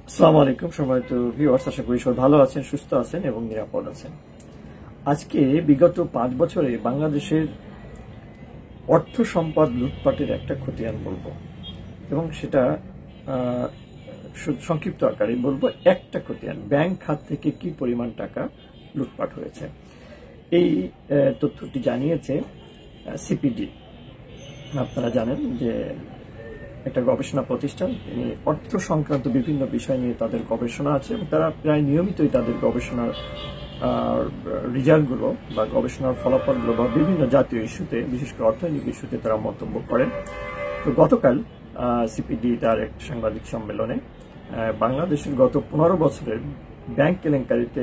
আসসালামু আলাইকুম সম্মানিত ভিউয়ার্স, আশা করি সবাই ভালো আছেন, সুস্থ আছেন এবং নিরাপদ আছেন। আজকে বিগত 5 বছরে বাংলাদেশের অর্থ সম্পদ লুটপাটের একটা খতিয়ান বলবো, এবং সেটা সংক্ষিপ্ত আকারে বলবো। একটা খতিয়ান, ব্যাংক খাত থেকে কি পরিমাণ টাকা লুটপাট হয়েছে, এই তথ্যটি জানিয়েছে সিপিডি। আপনারা জানেন যে একটা গবেষণা প্রতিষ্ঠান, অর্থ সংক্রান্ত বিভিন্ন বিষয় নিয়ে তাদের গবেষণা আছে এবং তারা প্রায় নিয়মিতই তাদের গবেষণার রেজাল্টগুলো বা গবেষণার ফলাফলগুলো বা বিভিন্ন জাতীয় ইস্যুতে, বিশেষ করে অর্থনৈতিক ইস্যুতে তারা মন্তব্য করেন। তো গতকাল সিপিডি তার এক সাংবাদিক সম্মেলনে বাংলাদেশের গত 15 বছরের ব্যাংক কেলেঙ্কারিতে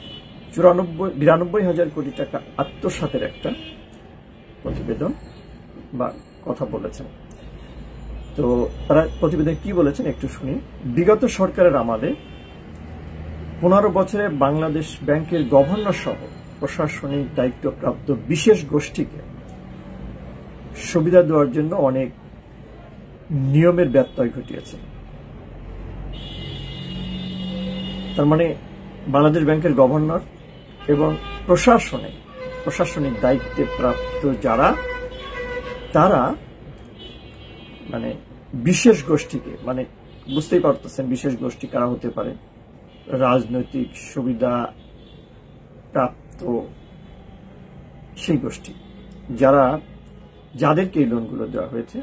92,000 কোটি টাকা আত্মসাতের একটা প্রতিবেদন বা কথা বলেছেন। তো তারা প্রতিবেদন কি বলেছেন একটু শুনি। বিগত সরকারের আমলে 15 বছরে বাংলাদেশ ব্যাংকের গভর্নর সহ প্রশাসনিক দায়িত্বপ্রাপ্ত বিশেষ গোষ্ঠীকে সুবিধা দেওয়ার জন্য অনেক নিয়মের ব্যত্যয় ঘটিয়েছে। তার মানে বাংলাদেশ ব্যাংকের গভর্নর এবং প্রশাসনিক দায়িত্বে প্রাপ্ত যারা, তারা মানে বিশেষ গোষ্ঠীকে, মানে বুঝতেই পারতেছেন বিশেষ গোষ্ঠী কারা হতে পারে, রাজনৈতিক সুবিধা প্রাপ্ত সেই গোষ্ঠী যাদেরকে এই লোনগুলো দেওয়া হয়েছে।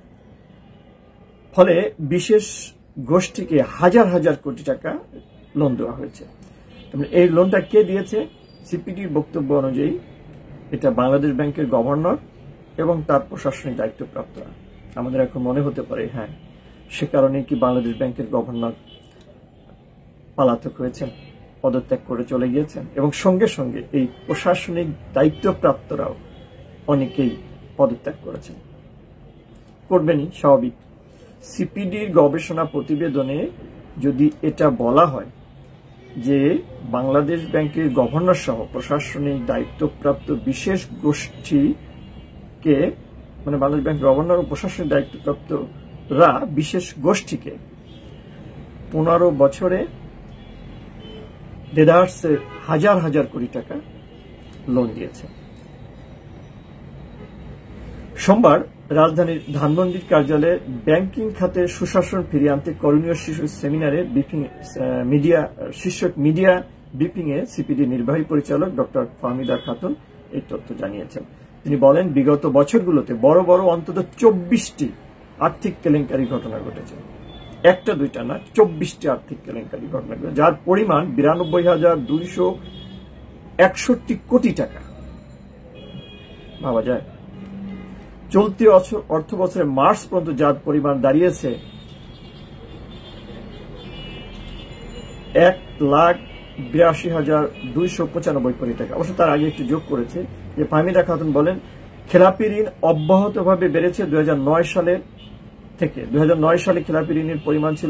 ফলে বিশেষ গোষ্ঠীকে হাজার হাজার কোটি টাকা লোন দেওয়া হয়েছে। এই লোনটা কে দিয়েছে? সিপিডির বক্তব্য অনুযায়ী এটা বাংলাদেশ ব্যাংকের গভর্নর এবং তার প্রশাসনিক দায়িত্বপ্রাপ্তরা। আমাদের এখন মনে হতে পারে, হ্যাঁ, সে কারণে কি বাংলাদেশ ব্যাংকের গভর্নর পলাতক হয়েছেন, পদত্যাগ করে চলে গিয়েছেন, এবং সঙ্গে সঙ্গে এই প্রশাসনিক দায়িত্বপ্রাপ্তরাও অনেকেই পদত্যাগ করেছেন। করবেনই, স্বাভাবিক। সিপিডির গবেষণা প্রতিবেদনে যদি এটা বলা হয় যে বাংলাদেশ ব্যাংকের গভর্নর সহ প্রশাসনিক দায়িত্বপ্রাপ্ত বিশেষ গোষ্ঠীকে, মানে বাংলাদেশ ব্যাংক গভর্নর ও প্রশাসনিক দায়িত্বপ্রাপ্তরা বিশেষ গোষ্ঠীকে 15 বছরে দেদারসে হাজার হাজার কোটি টাকা লোন দিয়েছে। শনিবার রাজধানীর ধানমন্ডির কার্যালয়ে ব্যাংকিং খাতে সুশাসন ফিরিয়ে আনতে করণীয় শিশু সেমিনারে শীর্ষক মিডিয়া ব্রিফিং এ সিপিডি নির্বাহী পরিচালক ডক্টর ফাহমিদা খাতুন এই তথ্য জানিয়েছেন। তিনি বলেন, বিগত বছরগুলোতে বড় বড় অন্তত 24টি আর্থিক কেলেঙ্কারি ঘটনা ঘটেছে। একটা দুইটা না, 24টি আর্থিক কেলেঙ্কারি ঘটনা ঘটেছে, যার পরিমাণ 92,261 কোটি টাকা। ভাবা যায়, চলতি অর্থ বছরের মার্চ পর্যন্ত যার পরিমাণ দাঁড়িয়েছে 1,82,295 কোটি টাকা। অবশ্য তার আগে একটু যোগ করেছে যে ফাহমিদা খাতুন বলেন, খেলাপি ঋণ অব্যাহতভাবে বেড়েছে 2009 সালের থেকে। 2009 সালে খেলাপি ঋণের পরিমাণ ছিল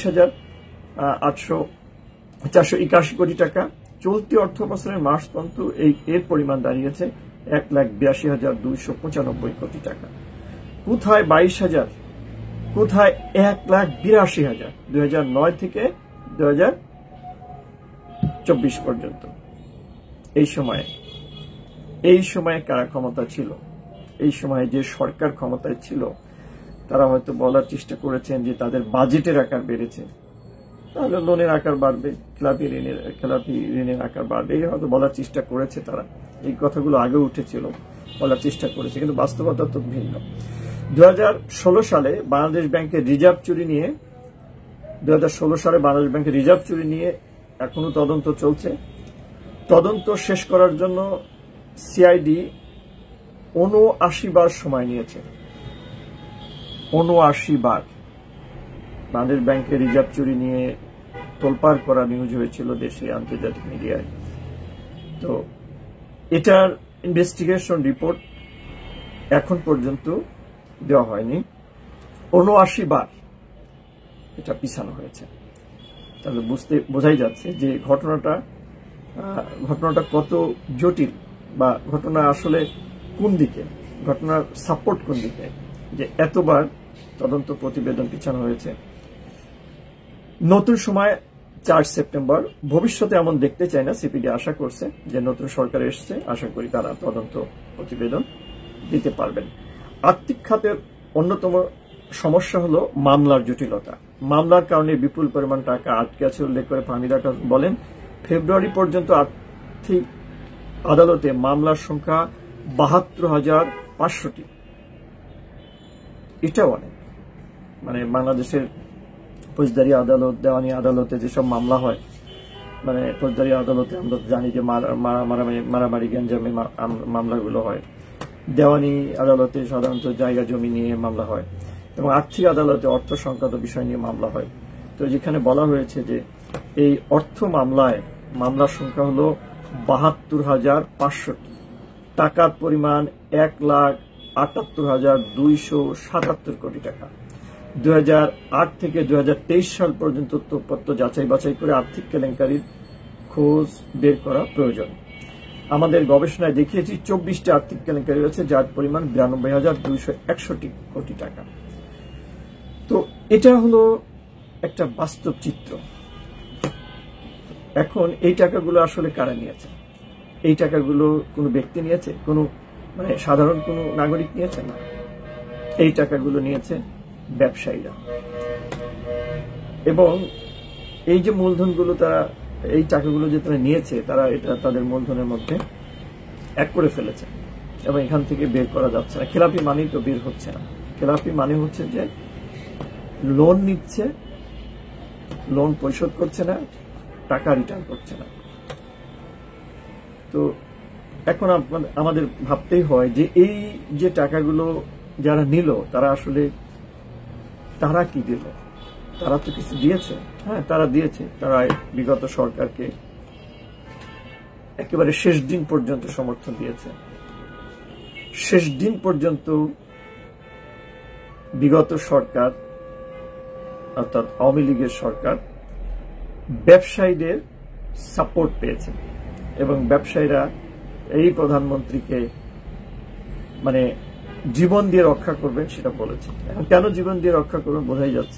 22,481 কোটি টাকা। চলতি অর্থ বছরের মার্চ পর্যন্ত এর পরিমাণ দাঁড়িয়েছে 1,82,295 কোটি টাকা। কোথায় 22,000, কোথায় 1,82,000? 2009 থেকে 2024 পর্যন্ত এই সময়ে কারা ক্ষমতা ছিল? এই সময়ে যে সরকার ক্ষমতায় ছিল তারা হয়তো বলার চেষ্টা করেছেন যে তাদের বাজেটের আকার বেড়েছে, তাহলে লোনের আকার বাড়বে, খেলাপি ঋণের আকার বাড়বে, এই হয়তো বলার চেষ্টা করেছে তারা। এই কথাগুলো আগে উঠেছিল, বলার চেষ্টা করেছে, কিন্তু বাস্তবতা তো ভিন্ন। 2016 সালে বাংলাদেশ ব্যাংকের রিজার্ভ চুরি নিয়ে এখনো তদন্ত চলছে। তদন্ত শেষ করার জন্য সিআইডি 79 বার সময় নিয়েছে। 79 বার বাংলাদেশ ব্যাংকের রিজার্ভ চুরি নিয়ে তোলপাড় করা নিউজ হয়েছিল দেশে, আন্তর্জাতিক মিডিয়ায়। তো এটার ইনভেস্টিগেশন রিপোর্ট এখন পর্যন্ত দেওয়া হয়নি। 79 বার এটা পিছানো হয়েছে। তাহলে বোঝাই যাচ্ছে যে ঘটনাটা কত জটিল, বা ঘটনা আসলে কোন দিকে, ঘটনার সাপোর্ট কোন দিকে, যে এতবার তদন্ত প্রতিবেদন পিছানো হয়েছে। নতুন সময় 4 সেপ্টেম্বর। ভবিষ্যতে এমন দেখতে চাই না, সিপিডি আশা করছে যে নতুন সরকার এসছে, আশা করি তারা তদন্ত প্রতিবেদন দিতে পারবেন। আর্থিক খাতের অন্যতম সমস্যা হলো মামলার জটিলতা। মামলার কারণে বিপুল পরিমাণ টাকা আটকে আছে উল্লেখ করে ফাহমিদা বলেন, ফেব্রুয়ারি পর্যন্ত আর্থিক আদালতে মামলার সংখ্যা ৭২,৫০০টি। এটাও অনেক। মানে বাংলাদেশের ফৌজদারি আদালত, দেওয়ানি আদালতে যেসব মামলা হয়, মানে ফৌজদারি আদালতে আমরা জানি যে মারামারি গ্যাঞ্জামে মামলাগুলো হয়, দেওয়ানি আদালতে সাধারণত জায়গা জমি নিয়ে মামলা হয়, এবং আর্থিক আদালতে অর্থ সংক্রান্ত বিষয় নিয়ে মামলা হয়। তো যেখানে বলা হয়েছে যে এই অর্থ মামলার সংখ্যা হলো ৭২,৫০০টি, টাকার পরিমাণ ১,৭৮,২৭৭ কোটি টাকা। 2008 থেকে 2023 সাল পর্যন্ত তথ্যপত্র যাচাই বাছাই করে আর্থিক কেলেঙ্কারির খোঁজ বের করা প্রয়োজন। আমাদের গবেষণায় দেখিয়েছি 24টি আর্থিক কেলেঙ্কারি রয়েছে, যার পরিমাণ 92,261 কোটি টাকা। তো এটা হলো একটা বাস্তব চিত্র। এখন এই টাকাগুলো আসলে কারা নিয়েছে? এই টাকাগুলো কোনো ব্যক্তি নিয়েছে? কোনো মানে সাধারণ কোনো নাগরিক নিয়েছে না। এই টাকাগুলো নিয়েছে ব্যবসায়ীরা। এবং এই যে মূলধনগুলো তারা, এই টাকাগুলো যে তারা নিয়েছে, তারা এটা তাদের মূলধনের মধ্যে এক করে ফেলেছে এবং এখান থেকে বের করা যাচ্ছে না। খেলাপি মানেই তো বের হচ্ছে না। খেলাপি মানে হচ্ছে যে লোন নিচ্ছে, লোন পরিশোধ করছে না, টাকা রিটার্ন করছে না। তো এখন আমাদের ভাবতেই হয় যে এই যে টাকাগুলো যারা নিল, তারা আসলে তারা কি দিল? তারা তো কিছু দিয়েছে। হ্যাঁ, তারা দিয়েছে। তারা বিগত সরকারকে একেবারে শেষ দিন পর্যন্ত সমর্থন দিয়েছে। শেষ দিন পর্যন্ত বিগত সরকার, অর্থাৎ আওয়ামী লীগের সরকার, ব্যবসায়ীদের সাপোর্ট পেয়েছে এবং ব্যবসায়ীরা এই প্রধানমন্ত্রীকে মানে জীবন দিয়ে রক্ষা করবেন সেটা বলেছে। এখন কেন জীবন দিয়ে রক্ষা করবেন বোঝাই যাচ্ছে।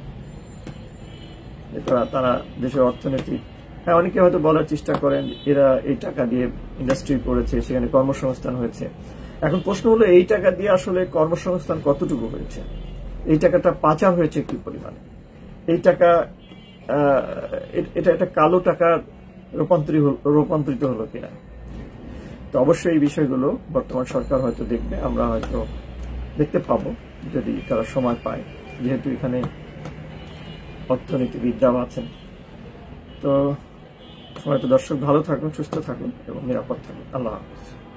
তারা দেশের অর্থনীতি, হ্যাঁ, অনেকে হয়তো বলার চেষ্টা করেন এরা এই টাকা দিয়ে ইন্ডাস্ট্রি করেছে, সেখানে কর্মসংস্থান হয়েছে। এখন প্রশ্ন হলো এই টাকা দিয়ে আসলে কর্মসংস্থান কতটুকু হয়েছে? এই টাকাটা পাচার হয়েছে কি পরিমাণে? এই টাকা এটা একটা কালো টাকার রূপান্তরিত হলো কিনা? তো অবশ্যই এই বিষয়গুলো বর্তমান সরকার হয়তো দেখবে, আমরা হয়তো দেখতে পাবো যদি তারা সময় পায়, যেহেতু এখানে অর্থনীতিবিদরাও আছেন। তো সময় তো দর্শক ভালো থাকুন, সুস্থ থাকুন এবং নিরাপদ থাকুন। আল্লাহ হাফেজ।